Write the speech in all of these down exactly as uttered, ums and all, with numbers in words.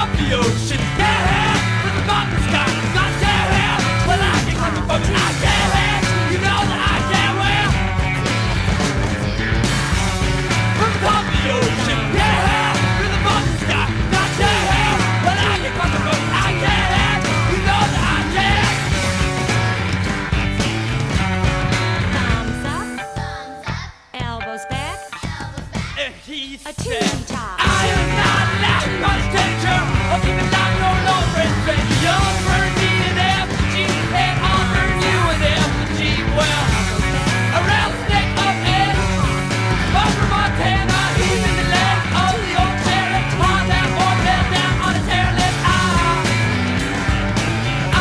top of the ocean. Yeah, from the bottom of the sky. Got yeah, well I can come from it. I can't, you know that I can't well. From the top of the ocean. Yeah, from the bottom of the sky. Got yeah, well I can come from it. I can't, you know that I can't. Thumbs up, thumbs up, elbows back, elbows back. And he A said, tooty top. I am not laughing by the temperature of keeping down your low friend friend. Young burn me and F G and I'll burn you and F G. Well, around the neck of Ed, over Montana, even the leg of the old sheriff. On that boy fell down on a tear lip. Ah, ah,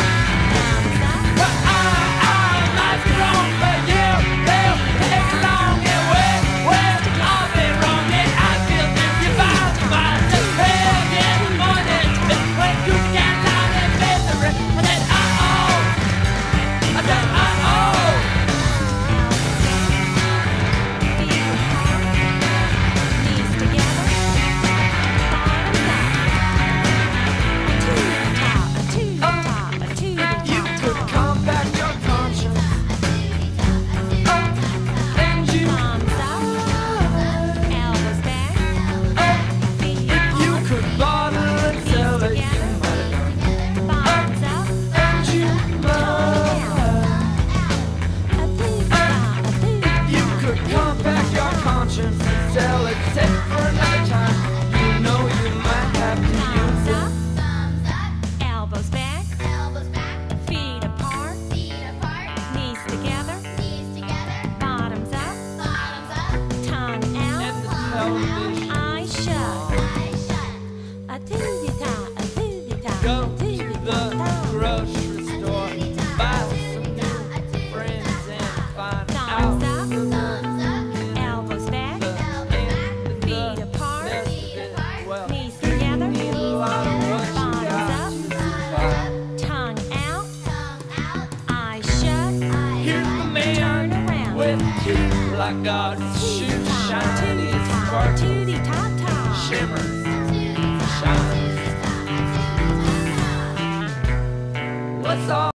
but I, I might be wrong, but you, you, take along and well, well, I've been wrong and I feel if you find myself hell yeah, morning, it's when you can lie and misery. I said, uh oh, I said, uh oh. Knees together, bottoms up. A tooty top, a tooty top, a tooty top. You could come back your conscience, and you, Thumbs up, elbows back, feet if you apart, could bottle and sell it, you might have done, bottoms up, and you might. a tooty top, a tooty You top. could come back your conscience and sell it, set for another time. You know you might have to use Thumbs it. up, thumbs up, elbows back, elbows back, feet apart, feet apart, knees together, knees together, bottoms up, bottoms up, tongue out, And the television eyes shut, eyes shut, a tooty top, a tooty top, Go a tooty to the top. grocery store, buy some new friends and find out Thumbs up, the thumbs up, elbows back, and feet the apart, best of it. Well, knees together, need a lot of what you bottoms got up, to survive. tongue out, eyes shut, Here's the turn man around. with teeth like God's shoeshine. He sparkles, Tooty top top. shimmers, shines. Let's all